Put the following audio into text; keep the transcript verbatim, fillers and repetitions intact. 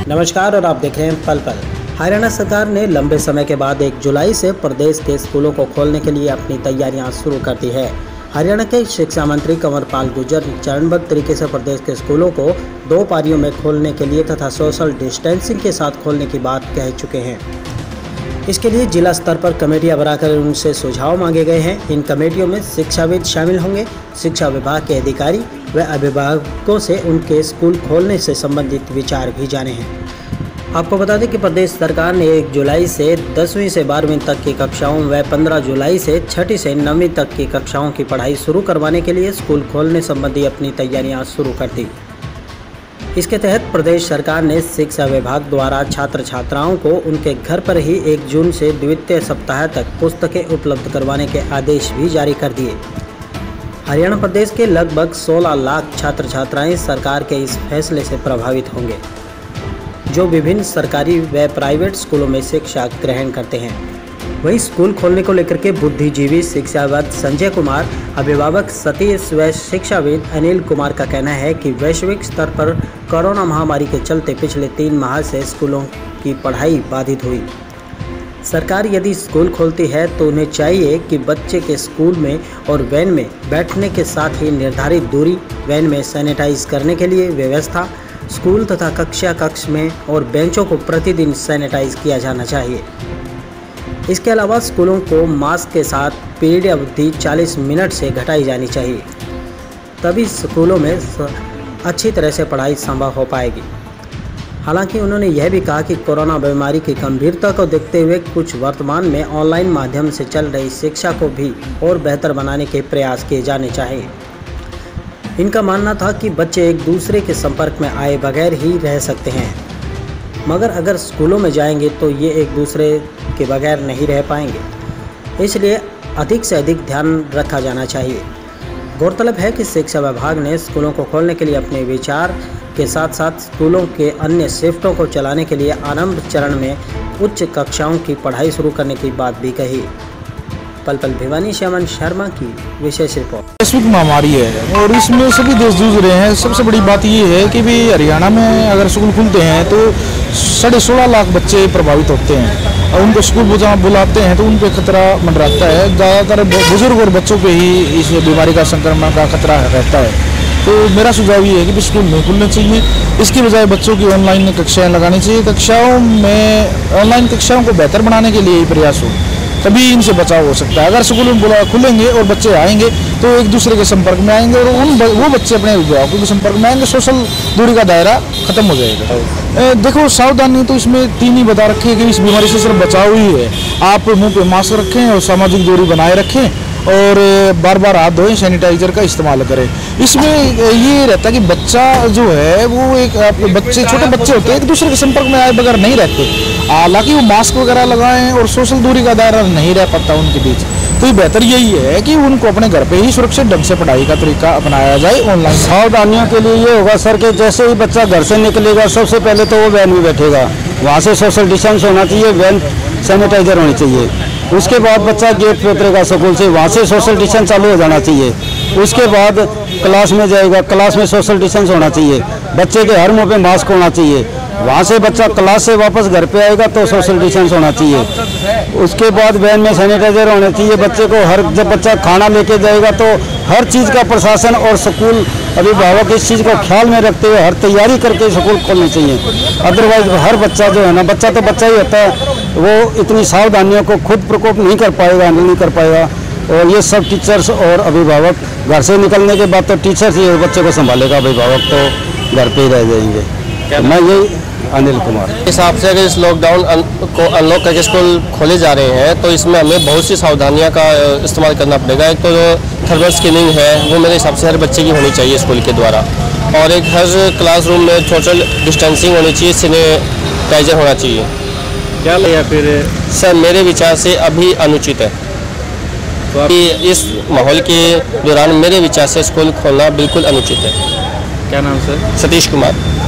नमस्कार और आप देख रहे हैं पल पल। हरियाणा सरकार ने लंबे समय के बाद एक जुलाई से प्रदेश के स्कूलों को खोलने के लिए अपनी तैयारियां शुरू कर दी है। हरियाणा के शिक्षा मंत्री कंवर पाल गुर्जर चरणबद्ध तरीके से प्रदेश के स्कूलों को दो पारियों में खोलने के लिए तथा सोशल डिस्टेंसिंग के साथ खोलने की बात कह चुके हैं। इसके लिए जिला स्तर पर कमेटियां बनाकर उनसे सुझाव मांगे गए हैं। इन कमेटियों में शिक्षाविद शामिल होंगे। शिक्षा विभाग के अधिकारी व अभिभावकों से उनके स्कूल खोलने से संबंधित विचार भी जाने हैं। आपको बता दें कि प्रदेश सरकार ने एक जुलाई से दसवीं से बारहवीं तक की कक्षाओं व पंद्रह जुलाई से छठी से नवीं तक की कक्षाओं की पढ़ाई शुरू करवाने के लिए स्कूल खोलने संबंधी अपनी तैयारियां शुरू कर दी। इसके तहत प्रदेश सरकार ने शिक्षा विभाग द्वारा छात्र छात्राओं को उनके घर पर ही एक जून से द्वितीय सप्ताह तक पुस्तकें उपलब्ध करवाने के आदेश भी जारी कर दिए। हरियाणा प्रदेश के लगभग सोलह लाख छात्र छात्राएं सरकार के इस फैसले से प्रभावित होंगे, जो विभिन्न सरकारी व प्राइवेट स्कूलों में शिक्षा ग्रहण करते हैं। वहीं स्कूल खोलने को लेकर के बुद्धिजीवी शिक्षाविद संजय कुमार, अभिभावक सतीश व शिक्षाविद अनिल कुमार का कहना है कि वैश्विक स्तर पर कोरोना महामारी के चलते पिछले तीन माह से स्कूलों की पढ़ाई बाधित हुई। सरकार यदि स्कूल खोलती है तो उन्हें चाहिए कि बच्चे के स्कूल में और वैन में बैठने के साथ ही निर्धारित दूरी, वैन में सैनिटाइज करने के लिए व्यवस्था, स्कूल तथा कक्षा कक्ष में और बेंचों को प्रतिदिन सैनिटाइज किया जाना चाहिए। इसके अलावा स्कूलों को मास्क के साथ पीरियड अवधि चालीस मिनट से घटाई जानी चाहिए, तभी स्कूलों में अच्छी तरह से पढ़ाई संभव हो पाएगी। हालांकि उन्होंने यह भी कहा कि कोरोना बीमारी की गंभीरता को देखते हुए कुछ वर्तमान में ऑनलाइन माध्यम से चल रही शिक्षा को भी और बेहतर बनाने के प्रयास किए जाने चाहिए। इनका मानना था कि बच्चे एक दूसरे के संपर्क में आए बगैर ही रह सकते हैं, मगर अगर स्कूलों में जाएंगे तो ये एक दूसरे के बगैर नहीं रह पाएंगे, इसलिए अधिक से अधिक ध्यान रखा जाना चाहिए। गौरतलब है कि शिक्षा विभाग ने स्कूलों को खोलने के लिए अपने विचार के साथ साथ स्कूलों के अन्य शिफ्टों को चलाने के लिए आरंभ चरण में उच्च कक्षाओं की पढ़ाई शुरू करने की बात भी कही। पल पल भिवानी से अमन शर्मा की विशेष रिपोर्ट। वैश्विक महामारी है और इसमें सभी देश जूझ रहे हैं। सबसे बड़ी बात ये है कि भी हरियाणा में अगर स्कूल खुलते हैं तो साढ़े सोलह लाख बच्चे प्रभावित होते हैं और उनको स्कूल बुलाते हैं तो उन पर खतरा मंडराता है। ज़्यादातर बुजुर्ग और बच्चों पे ही इस बीमारी का संक्रमण का खतरा रहता है। तो मेरा सुझाव ये है कि स्कूल नहीं खुलने चाहिए, इसकी बजाय बच्चों की ऑनलाइन कक्षाएँ लगानी चाहिए। कक्षाओं में ऑनलाइन कक्षाओं को बेहतर बनाने के लिए प्रयास हो, तभी इनसे बचाव हो सकता है। अगर स्कूल बुला खुलेंगे और बच्चे आएंगे तो एक दूसरे के संपर्क में आएंगे और उन वो बच्चे अपने अभिभावकों के संपर्क में आएंगे, सोशल दूरी का दायरा खत्म हो जाएगा। देखो, सावधानी तो इसमें तीन ही बता रखी है कि इस बीमारी से सिर्फ बचाव ही है। आप मुंह पे मास्क रखें और सामाजिक दूरी बनाए रखें और बार बार हाथ धोएं, सैनिटाइजर का इस्तेमाल करें। इसमें ये रहता है कि बच्चा जो है वो एक बच्चे छोटे बच्चे होते हैं, एक दूसरे के संपर्क में आए बगैर नहीं रहते। हालांकि वो मास्क वगैरह लगाएं और सोशल दूरी का दायरा नहीं रह पाता उनके बीच। तो बेहतर यही है कि उनको अपने घर पे ही सुरक्षित ढंग से पढ़ाई का तरीका अपनाया जाए ऑनलाइन। सावधानियों के लिए ये होगा सर कि जैसे ही बच्चा घर से निकलेगा सबसे पहले तो वो वैन में बैठेगा, वहाँ से सोशल डिस्टेंस होना चाहिए, वैन सैनिटाइजर होनी चाहिए। उसके बाद बच्चा गेट पे उतरेगा स्कूल से, वहाँ से सोशल डिस्टेंस चालू हो जाना चाहिए। उसके बाद क्लास में जाएगा, क्लास में सोशल डिस्टेंस होना चाहिए, बच्चे के हर मुँह पे मास्क होना चाहिए। वहाँ से बच्चा क्लास से वापस घर पे आएगा तो सोशल डिस्टेंस होना चाहिए। उसके बाद वैन में सैनिटाइजर होने चाहिए। बच्चे को हर जब बच्चा खाना लेके जाएगा तो हर चीज़ का प्रशासन और स्कूल अभिभावक इस चीज़ को ख्याल में रखते हुए हर तैयारी करके स्कूल खोलनी चाहिए। अदरवाइज हर बच्चा जो है ना, बच्चा तो बच्चा ही होता है, वो इतनी सावधानियों को खुद प्रकोप नहीं कर पाएगा, हैंडल नहीं कर पाएगा। और ये सब टीचर्स और अभिभावक घर से निकलने के बाद तो टीचर्स ही बच्चे को संभालेगा, अभिभावक तो घर पे ही रह जाएंगे। मैं यही अनिल कुमार हिसाब से अगर इस लॉकडाउन को अनलॉक करके स्कूल खोले जा रहे हैं तो इसमें हमें बहुत सी सावधानियां का इस्तेमाल करना पड़ेगा। एक तो जो थर्मल स्क्रीनिंग है वो मेरे हिसाब से हर बच्चे की होनी चाहिए स्कूल के द्वारा, और एक हर क्लासरूम में सोशल डिस्टेंसिंग होनी चाहिए, सैनिटाइजर होना चाहिए। क्या या फिर सर मेरे विचार से अभी अनुचित है। तो अभी इस माहौल के दौरान मेरे विचार से स्कूल खोलना बिल्कुल अनुचित है। क्या नाम सर? सतीश कुमार।